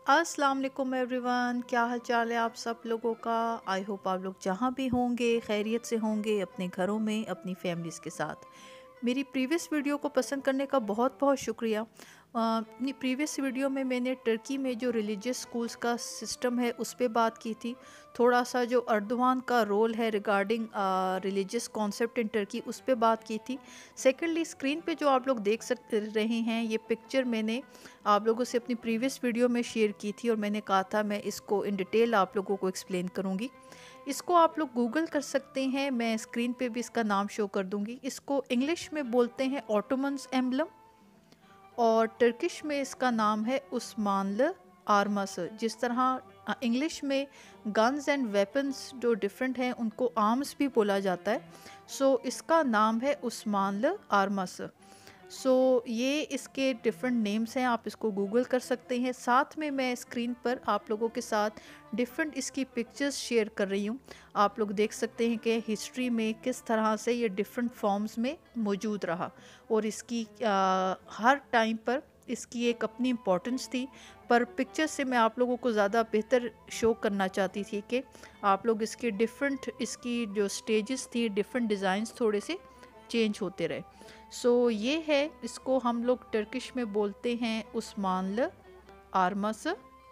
अस्सलाम वालेकुम एवरीवन, क्या हाल चाल है आप सब लोगों का। आई होप आप लोग जहाँ भी होंगे खैरियत से होंगे, अपने घरों में अपनी फैमिलीज़ के साथ। मेरी प्रीवियस वीडियो को पसंद करने का बहुत बहुत शुक्रिया। अपनी प्रीवियस वीडियो में मैंने टर्की में जो रिलीजियस स्कूल्स का सिस्टम है उस पर बात की थी। थोड़ा सा जो अर्दवान का रोल है regarding religious concept in Turkey उस पर बात की थी। सेकेंडली, स्क्रीन पे जो आप लोग देख रहे हैं ये पिक्चर मैंने आप लोगों से अपनी प्रीवियस वीडियो में शेयर की थी और मैंने कहा था मैं इसको इन डिटेल आप लोगों को एक्सप्लेन करूँगी। इसको आप लोग गूगल कर सकते हैं, मैं स्क्रीन पे भी इसका नाम शो कर दूँगी। इसको इंग्लिश में बोलते हैं ऑटोमन्स एम्बलम और टर्किश में इसका नाम है उस्मानlı आर्माsı। जिस तरह इंग्लिश में गन्स एंड वेपन्स जो डिफरेंट हैं उनको आर्म्स भी बोला जाता है, सो इसका नाम है उस्मानlı आर्माsı। ये इसके डिफरेंट नेम्स हैं, आप इसको गूगल कर सकते हैं। साथ में मैं स्क्रीन पर आप लोगों के साथ डिफरेंट इसकी पिक्चर्स शेयर कर रही हूँ। आप लोग देख सकते हैं कि हिस्ट्री में किस तरह से ये डिफरेंट फॉर्म्स में मौजूद रहा और इसकी हर टाइम पर इसकी एक अपनी इम्पोर्टेंस थी। पर पिक्चर से मैं आप लोगों को ज़्यादा बेहतर शो करना चाहती थी कि आप लोग इसकी जो स्टेजेस थी, डिफरेंट डिज़ाइंस थोड़े से चेंज होते रहे। ये है, इसको हम लोग टर्किश में बोलते हैं उस्मानlı आर्माsı,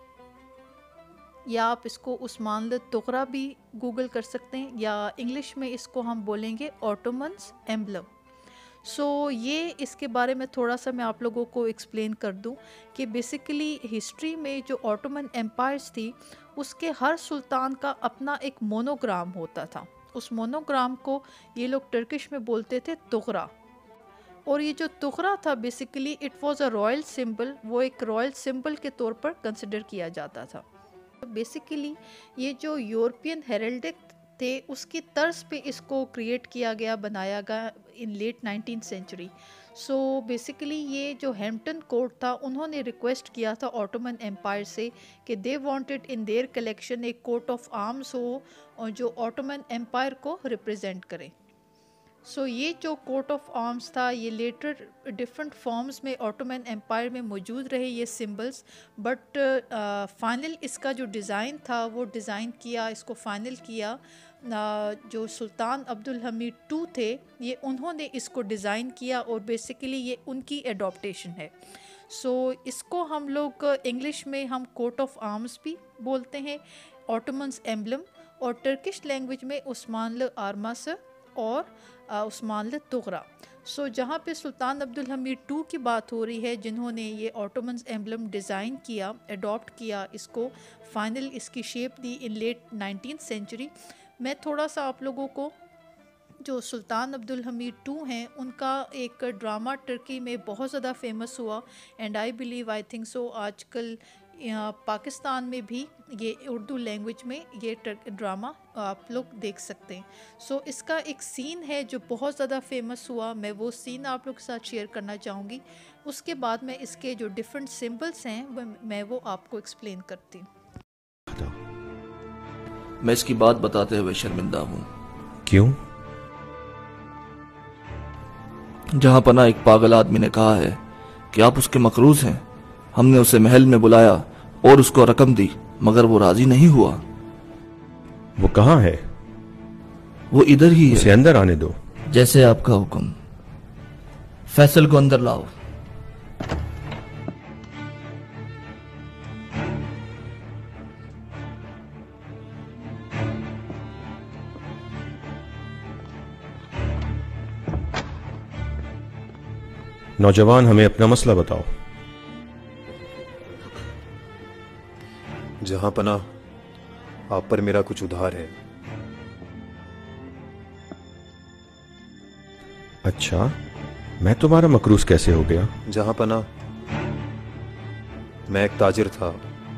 या आप इसको उस्मानlı तुगरा भी गूगल कर सकते हैं, या इंग्लिश में इसको हम बोलेंगे ऑटोमन्स एम्बलम। ये इसके बारे में थोड़ा सा मैं आप लोगों को एक्सप्लेन कर दूं कि बेसिकली हिस्ट्री में जो ऑटोमन एम्पायर्स थी उसके हर सुल्तान का अपना एक मोनोग्राम होता था। उस मोनोग्राम को ये लोग टर्किश में बोलते थे तुगरा, और ये जो तुगरा था basically it was a royal symbol, वो एक रॉयल सिंबल के तौर पर कंसिडर किया जाता था। बेसिकली ये जो यूरोपियन हेरल्डिक थे उसकी तर्ज पे इसको क्रिएट किया गया, बनाया गया इन लेट 19th सेंचुरी। बेसिकली ये जो हैम्पटन कोर्ट था उन्होंने रिक्वेस्ट किया था ऑटोमन एम्पायर से कि they wanted in their collection एक कोट ऑफ आर्म्स हो और जो ऑटोमन एम्पायर को रिप्रेजेंट करे। ये जो कोट ऑफ आर्म्स था ये लेटर डिफरेंट फॉर्म्स में ऑटोमन एम्पायर में मौजूद रहे ये सिंबल्स, बट फाइनल इसका जो डिज़ाइन था वो डिज़ाइन किया, इसको फाइनल किया जो सुल्तान अब्दुल हमीद टू थे, ये उन्होंने इसको डिज़ाइन किया और बेसिकली ये उनकी एडॉप्टेशन है। इसको हम लोग इंग्लिश में हम कोट ऑफ आर्म्स भी बोलते हैं, ऑटोमन्स एम्बलम, और टर्किश लैंग्वेज में उस्मानlı आर्माsı और उस्मानlı तुगरा। जहाँ पे सुल्तान अब्दुल हमीद टू की बात हो रही है जिन्होंने ये ऑटोमन्स एम्बलम डिज़ाइन किया, अडॉप्ट किया, इसको फाइनल इसकी शेप दी इन लेट 19th सेंचुरी। मैं थोड़ा सा आप लोगों को जो सुल्तान अब्दुल हमीद टू हैं उनका एक ड्रामा टर्की में बहुत ज़्यादा फेमस हुआ, and I believe I think so आजकल पाकिस्तान में भी ये उर्दू लैंग्वेज में ये ड्रामा आप लोग देख सकते हैं। इसका एक सीन है जो बहुत ज़्यादा फेमस हुआ, मैं वो सीन आप लोग के साथ शेयर करना चाहूँगी। उसके बाद मैं इसके जो डिफरेंट सिंबल्स हैं मैं वो आपको एक्सप्लेन करती हूँ। मैं इसकी बात बताते हुए शर्मिंदा हूँ। क्यों? जहाँ पना एक पागल आदमी ने कहा है कि आप उसके मकरूज हैं। हमने उसे महल में बुलाया और उसको रकम दी मगर वो राजी नहीं हुआ। वो कहाँ है? वो इधर ही उसे है। अंदर आने दो। जैसे आपका हुक्म। फैसल को अंदर लाओ। नौजवान, हमें अपना मसला बताओ। जहां पना, आप पर मेरा कुछ उधार है। अच्छा, मैं तुम्हारा मकरूज कैसे हो गया? जहां पना, मैं एक ताजिर था,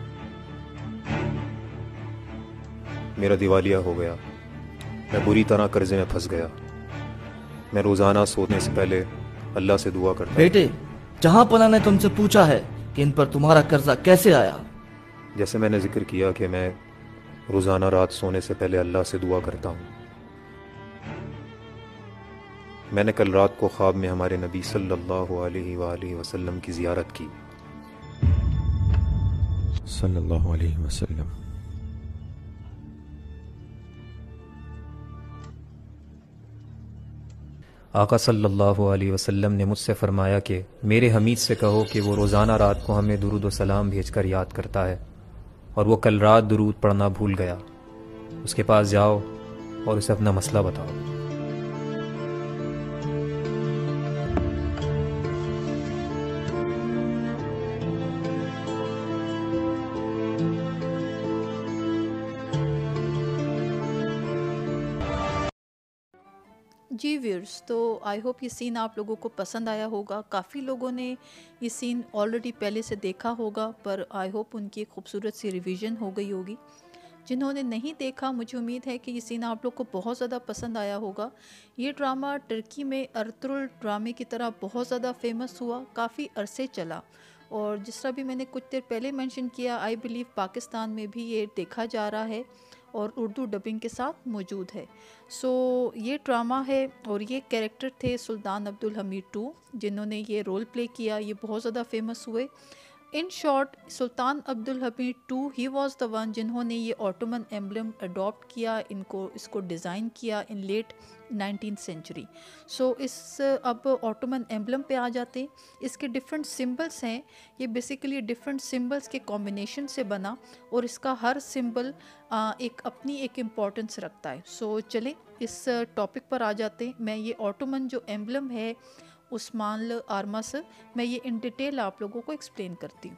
मेरा दिवालिया हो गया, मैं बुरी तरह कर्जे में फंस गया। मैं रोजाना सोने से पहले अल्लाह से दुआ करता। बेटे, जहां पना ने तुमसे पूछा है कि इन पर तुम्हारा कर्जा कैसे आया। जैसे मैंने जिक्र किया कि मैं रोजाना रात सोने से पहले अल्लाह से दुआ करता हूँ। मैंने कल रात को ख्वाब में हमारे नबी सल्लल्लाहु अलैहि वसल्लम की ज़ियारत की। सल्लल्लाहु अलैहि वसल्लम। आका सल्लल्लाहु अलैहि वसल्लम ने मुझसे फरमाया कि मेरे हमीद से कहो कि वो रोज़ाना रात को हमें दुरूद व सलाम भेजकर याद करता है, और वो कल रात दुरूद पढ़ना भूल गया। उसके पास जाओ और उसे अपना मसला बताओ। जी व्यूअर्स, तो आई होप ये सीन आप लोगों को पसंद आया होगा। काफ़ी लोगों ने ये सीन ऑलरेडी पहले से देखा होगा, पर आई होप उनकी एक खूबसूरत सी रिवीजन हो गई होगी। जिन्होंने नहीं देखा, मुझे उम्मीद है कि ये सीन आप लोग को बहुत ज़्यादा पसंद आया होगा। ये ड्रामा टर्की में अर्तुगरुल ड्रामे की तरह बहुत ज़्यादा फेमस हुआ, काफ़ी अरसे चला, और जिस तरह भी मैंने कुछ देर पहले मेंशन किया, आई बिलीव पाकिस्तान में भी ये देखा जा रहा है और उर्दू डबिंग के साथ मौजूद है। सो ये ड्रामा है, और ये कैरेक्टर थे सुल्तान अब्दुल हमीद टू, जिन्होंने ये रोल प्ले किया। ये बहुत ज़्यादा फेमस हुए। In short, Sultan Abdul Hamid two he was the one जिन्होंने ये ऑटोमन एम्बलम अडॉप्ट किया, इसको डिज़ाइन किया इन लेट 19th सेंचुरी। सो अब ऑटोमन एम्बलम पे आ जाते हैं। इसके डिफरेंट सिंबल्स हैं। ये बेसिकली डिफरेंट सिंबल्स के कॉम्बिनेशन से बना, और इसका हर सिंबल अपनी एक इम्पॉर्टेंस रखता है। सो चलें इस टॉपिक पर आ जाते हैं। मैं ये ऑटोमन जो एम्बलम है उस्मानल आर्मस, मैं ये इन डिटेल आप लोगों को एक्सप्लेन करती हूँ।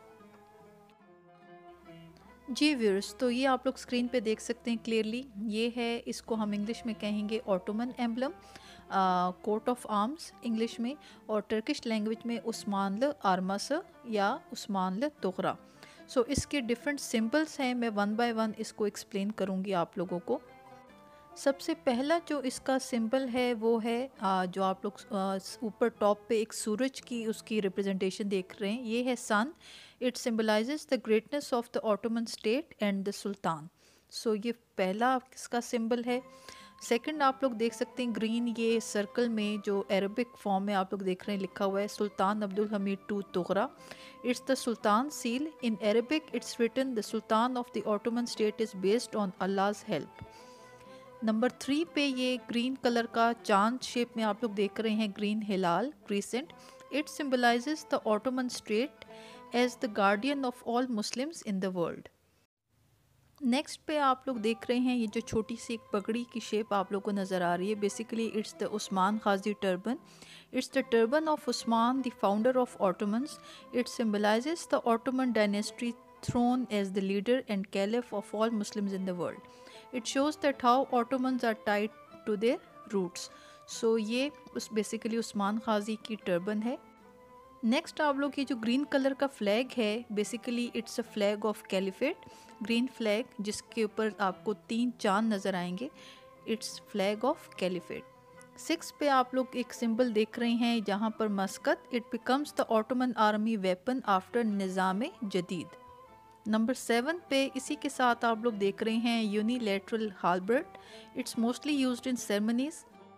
जी व्यूअर्स, तो ये आप लोग स्क्रीन पे देख सकते हैं क्लियरली। ये है, इसको हम इंग्लिश में कहेंगे Ottoman emblem, coat of arms English में, और टर्किश लैंग्वेज में उस्मानल आर्मस या उस्मानल तुगरा। सो इसके डिफरेंट सिंबल्स हैं। मैं वन बाय वन इसको एक्सप्लेन करूँगी आप लोगों को। सबसे पहला जो इसका सिंबल है वो है जो आप लोग ऊपर टॉप पे एक सूरज की उसकी रिप्रेजेंटेशन देख रहे हैं, ये है sun. It symbolizes the greatness of the Ottoman state and the sultan. So ये पहला इसका सिंबल है। सेकंड आप लोग देख सकते हैं ग्रीन, ये सर्कल में जो अरबिक फॉर्म में आप लोग देख रहे हैं लिखा हुआ है Sultan Abdul Hamid two tughra. It's the sultan seal. In Arabic it's written the sultan of the Ottoman state is based on अल्लाह's हेल्प। नंबर 3 पे ये ग्रीन कलर का चांद शेप में आप लोग देख रहे हैं ग्रीन हिलाल crescent. It symbolizes the Ottoman state as the guardian of all Muslims in the world. Next पे आप लोग देख रहे हैं ये जो छोटी सी एक पगड़ी की शेप आप लोग को नज़र आ रही है, basically it's the Osman Ghazi turban. It's the turban of Osman the founder of Ottomans. It symbolizes the Ottoman dynasty throne as the leader and caliph of all Muslims in the world. It shows that how Ottomans are tied to their roots. So ये basically Osman Ghazi की turban है। Next आप लोग ये जो green colour का flag है, basically it's a flag of caliphate, green flag जिसके ऊपर आपको 3 चांद नज़र आएंगे। It's flag of caliphate. 6 पे आप लोग एक सिंबल देख रहे हैं जहाँ पर musket. It becomes the Ottoman army weapon after निज़ाम जदीद। नंबर 7 पे इसी के साथ आप लोग देख रहे हैं unilateral halberd. It's mostly used in ceremonies.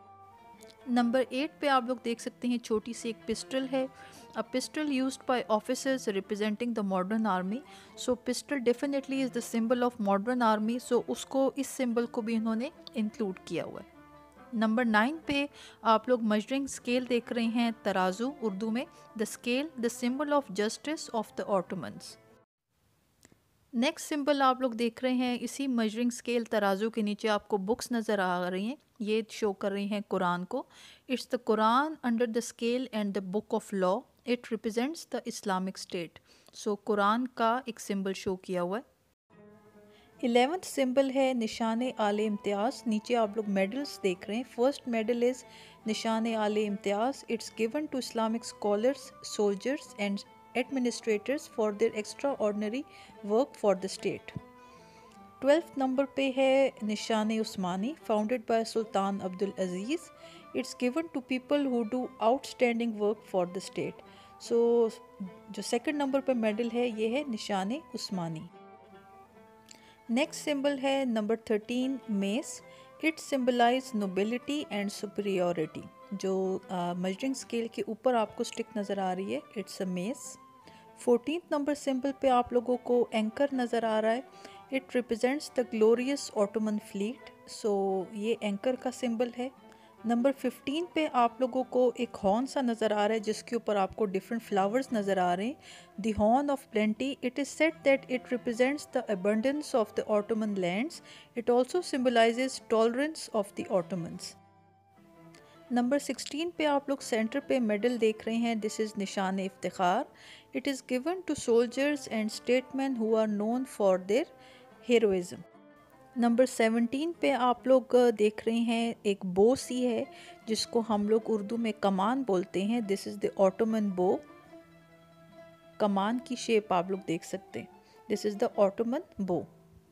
Number 8 पे आप लोग देख सकते हैं छोटी सी एक पिस्टल है, a pistol used by officers representing the modern army. So pistol definitely is the symbol of modern army, so उसको इस सिंबल को भी इन्होंने इंक्लूड किया हुआ है। नंबर 9 पे आप लोग मेजरिंग स्केल देख रहे हैं, तराजू उर्दू में, the scale the symbol of justice of the Ottomans. Next symbol आप लोग देख रहे हैं इसी मेजरिंग स्केल तराजू के नीचे आपको बुक्स नज़र आ रही हैं, ये शो कर रही हैं कुरान को। It's the Quran under the scale and the book of law. It represents the Islamic state. So Quran का एक सिंबल शो किया हुआ है। 11th सिंबल है निशान आले इम्तियाज़। नीचे आप लोग मेडल्स देख रहे हैं। फर्स्ट मेडल इज़ निशान आले इम्तियाज़। It's given to Islamic scholars, soldiers and administrators for their extraordinary work for the state। 12th number पे है निशान उस्मानी, founded by Sultan Abdul Aziz. It's given to people who do outstanding work for the state. So जो second number पे medal है ये है निशान उस्मानी। नेक्स्ट सिंबल है number 13 mace. It symbolizes nobility and superiority. जो मेजरिंग स्केल के ऊपर आपको स्टिक नज़र आ रही है, it's a mess. 14th number symbol पे आप लोगों को एंकर नज़र आ रहा है। It represents the glorious Ottoman fleet. सो ये एंकर का सिंबल है। नंबर 15 पे आप लोगों को एक हॉर्न सा नज़र आ रहा है जिसके ऊपर आपको डिफरेंट फ्लावर्स नज़र आ रहे हैं। The horn of plenty. It is said that it represents the abundance of the Ottoman lands. It also symbolizes tolerance of the Ottomans. Number 16 पे आप लोग सेंटर पे मेडल देख रहे हैं। दिस इज़ निशान इफ्तिखार। It is given to soldiers and statesman who are known for their heroism. Number 17 पे आप लोग देख रहे हैं एक बो सी है जिसको हम लोग उर्दू में कमान बोलते हैं। दिस इज़ द ऑटोमन बो। कमान की शेप आप लोग देख सकते हैं। This is the Ottoman bow.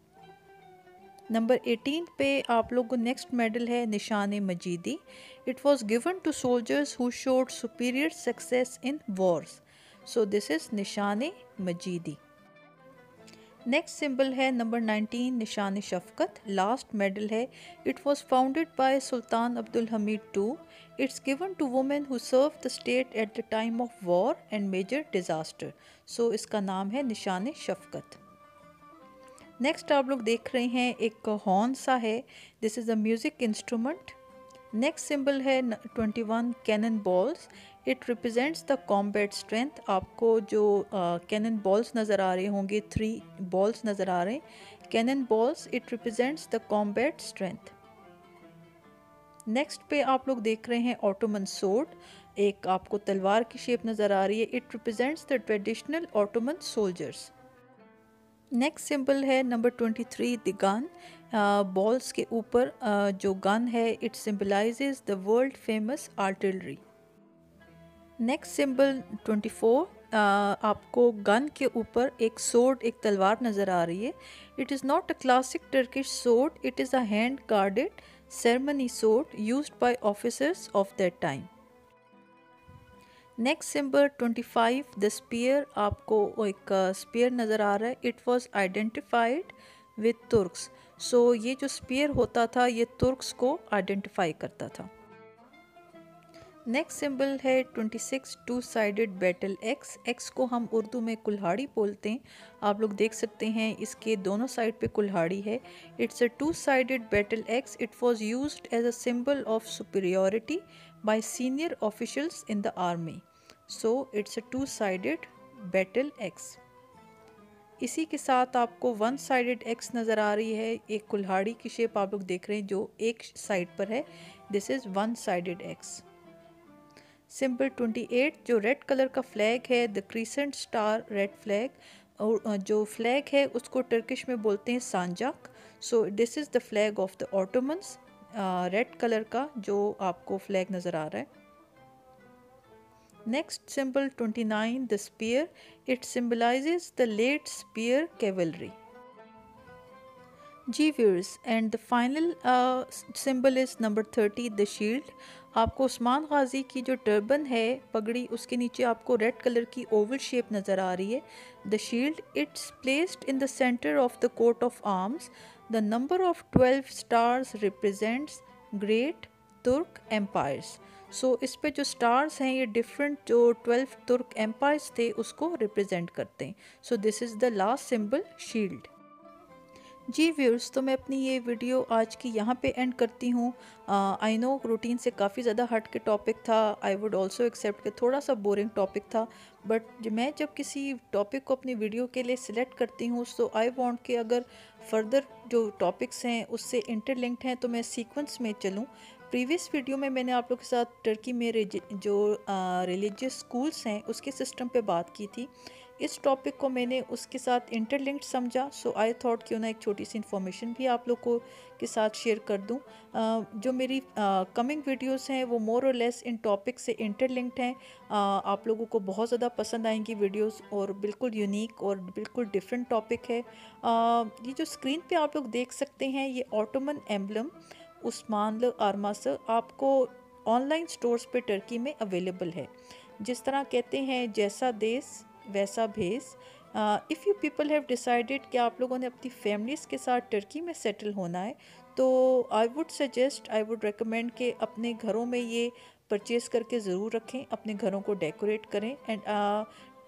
Number 18 पे आप लोगों को नेक्स्ट मेडल है निशान मजीदी। It was given to soldiers who showed superior success in wars. So this is निशान मजीदी। नेक्स्ट सिंबल है नंबर 19 निशान शफ़क़त। लास्ट मेडल है। It was founded by Sultan Abdul Hamid II। It's given to women who serve the state at the time of war and major disaster. सो इसका नाम है निशान शफ़क़त। नेक्स्ट आप लोग देख रहे हैं एक हॉर्न सा है। This is a music instrument. Next symbol है 21 cannon balls. It represents the combat strength. आपको जो कैनन बॉल्स नज़र आ रहे होंगे, 3 बॉल्स नज़र आ रहे हैं cannon balls. It represents the combat strength. Next पे आप लोग देख रहे हैं ऑटोमन सोर्ड। एक आपको तलवार की शेप नज़र आ रही है। It represents the traditional Ottoman soldiers. Next symbol है नंबर 23 द गन। बॉल्स के ऊपर जो गन है it symbolizes the world famous artillery. Next symbol 24 आपको गन के ऊपर एक सोर्ड, एक तलवार नज़र आ रही है। It is not a classic Turkish sword. It is a hand guarded ceremony sword used by officers of that time. Next symbol 25 the spear. आपको एक स्पीयर नज़र आ रहा है। It was identified with Turks. So ये जो spear होता था ये तुर्क्स को आइडेंटिफाई करता था। नेक्स्ट सिंबल है 26 two sided battle axe. Axe को हम उर्दू में कुल्हाड़ी बोलते हैं। आप लोग देख सकते हैं इसके दोनों साइड पे कुल्हाड़ी है। It's a two sided battle axe. It was used as a symbol of superiority by senior officials in the army. So it's a two sided battle axe. इसी के साथ आपको वन साइडेड एक्स नज़र आ रही है। एक कुल्हाड़ी की शेप आप लोग देख रहे हैं जो एक साइड पर है। This is one sided axe. Symbol 28 जो रेड कलर का फ्लैग है, the crescent star red flag. और जो फ्लैग है उसको टर्किश में बोलते हैं सांजाक। So this is the flag of the Ottomans. Red colour का जो आपको फ्लैग नज़र आ रहा है। Next symbol 29 the spear. It symbolizes the late spear cavalry. जी viewers, and the final symbol is number 30 the shield. आपको उस्मान गाजी की जो टर्बन है, पगड़ी, उसके नीचे आपको रेड कलर की ओवल शेप नज़र आ रही है। The shield it's placed in the centre of the coat of arms. The number of 12 stars represents great Turk empires. So इस पे जो स्टार्स हैं ये डिफरेंट जो 12 तुर्क एम्पायर्स थे उसको रिप्रेजेंट करते हैं। So this is the last symbol shield. जी व्यूअर्स, तो मैं अपनी ये वीडियो आज की यहाँ पे एंड करती हूँ। आई नो रूटीन से काफ़ी ज़्यादा हट के टॉपिक था। आई वुड ऑल्सो एक्सेप्ट कि थोड़ा सा बोरिंग टॉपिक था, बट मैं जब किसी टॉपिक को अपनी वीडियो के लिए सिलेक्ट करती हूँ सो आई वांट कि अगर फर्दर जो टॉपिक्स हैं उससे इंटरलिंक्ड हैं तो मैं सीक्वेंस में चलूँ। प्रीवियस वीडियो में मैंने आप लोग के साथ टर्की में जो रिलीजियस स्कूल्स हैं उसके सिस्टम पे बात की थी। इस टॉपिक को मैंने उसके साथ इंटरलिंक्ड समझा। सो आई थॉट क्यों ना एक छोटी सी इन्फॉर्मेशन भी आप लोग को के साथ शेयर कर दूं। जो मेरी कमिंग वीडियोस हैं वो मोर और लेस इन टॉपिक से इंटरलिंक्ड हैं। आप लोगों को बहुत ज़्यादा पसंद आएंगी वीडियोस और बिल्कुल यूनिक और बिल्कुल डिफरेंट टॉपिक है। ये जो स्क्रीन पे आप लोग देख सकते हैं ये ऑटोमन एम्बलम उस्मान आर्मास आपको ऑनलाइन स्टोर्स पे टर्की में अवेलेबल है। जिस तरह कहते हैं जैसा देश वैसा भेस। If you people have decided कि आप लोगों ने अपनी फैमिलीज़ के साथ टर्की में सेटल होना है तो आई वुड रेकमेंड कि अपने घरों में ये परचेज़ करके ज़रूर रखें, अपने घरों को डेकोरेट करें। And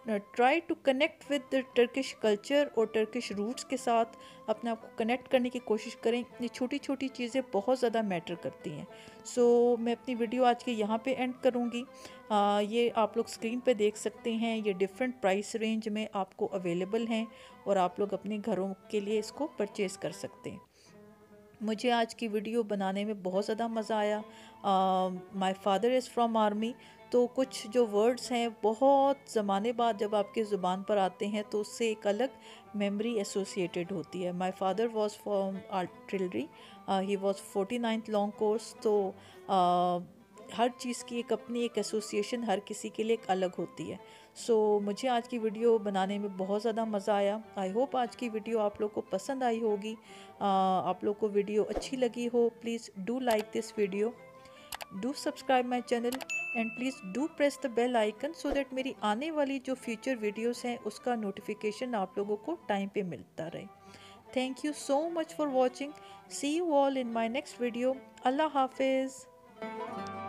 try to connect with the Turkish culture और टर्किश रूट्स के साथ अपने आप को कनेक्ट करने की कोशिश करें। ये छोटी छोटी चीज़ें बहुत ज़्यादा मैटर करती हैं। सो मैं अपनी वीडियो आज के यहाँ पे एंड करूँगी। ये आप लोग स्क्रीन पे देख सकते हैं, ये डिफरेंट प्राइस रेंज में आपको अवेलेबल हैं और आप लोग अपने घरों के लिए इसको परचेज़ कर सकते हैं। मुझे आज की वीडियो बनाने में बहुत ज़्यादा मज़ा आया। My father is from army, तो कुछ जो वर्ड्स हैं बहुत ज़माने बाद जब आपके ज़ुबान पर आते हैं तो उससे एक अलग मेमोरी एसोसिएटेड होती है। My father was from artillery, he was 49th long course. तो हर चीज़ की एक अपनी एक एसोसिएशन हर किसी के लिए एक अलग होती है। सो मुझे आज की वीडियो बनाने में बहुत ज़्यादा मज़ा आया। आई होप आज की वीडियो आप लोग को पसंद आई होगी। आप लोग को वीडियो अच्छी लगी हो, please do like this video, do subscribe my channel and please do press the bell icon so that मेरी आने वाली जो फ्यूचर वीडियोस हैं उसका नोटिफिकेशन आप लोगों को टाइम पे मिलता रहे। Thank you so much for watching. See you all in my next video. अल्लाह हाफिज़।